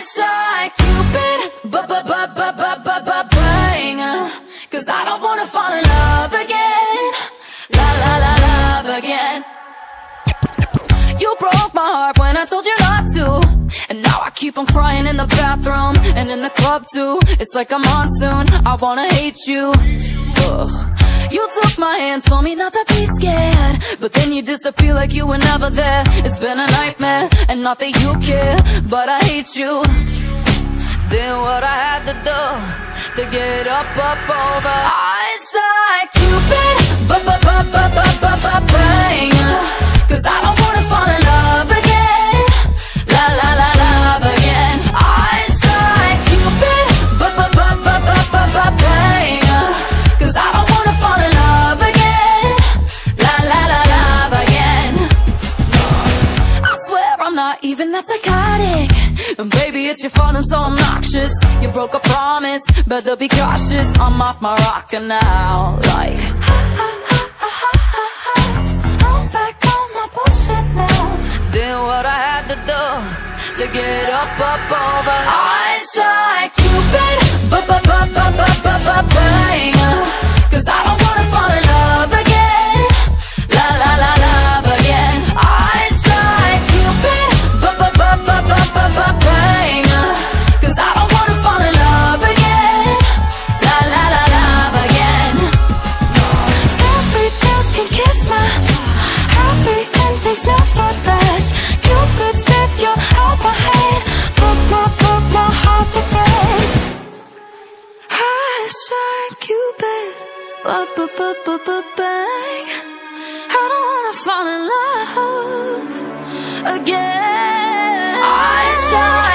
shy Cupid, bang. 'Cause I don't wanna fall in love again. La la la, love again. You broke my heart when I told you not to, and now I keep on crying in the bathroom and in the club too. It's like a monsoon, I wanna hate you. Ugh. You took my hand, told me not to be scared, but then you disappear like you were never there. It's been a nightmare, and not that you care, but I hate you. Did what I had to do to get up over. I shy Cupid, bang. 'Cause I don't wanna fall in love again. La la la, love again. I shy Cupid, bang. 'Cause I don't wanna fall in love again. La la la, love again. I swear I'm not even that psychotic, and baby, it's your fault I'm so obnoxious. You broke a promise, better be cautious. I'm off my rocker now, like I'm back on my bullshit now. Did what I had to do to get up over. I shy Cupid, bang. 'Cause I don't wanna fall in love again. La la la, love again. I shy Cupid, bang. 'Cause I don't wanna fall in love again. La la la, love again. Fairy tales can kiss my happy endings never last. Cupid step your out my head, put my heart to rest. I shy Cupid, bang. I don't wanna fall in love again. I shy